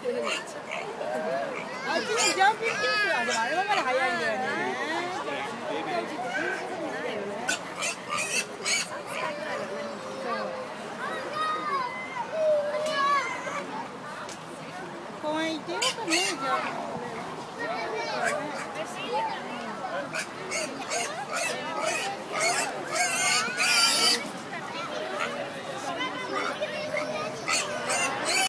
あっちにジャンピングケースはでもあれはまだ早いんだよね。公園行ってようかね、じゃあ。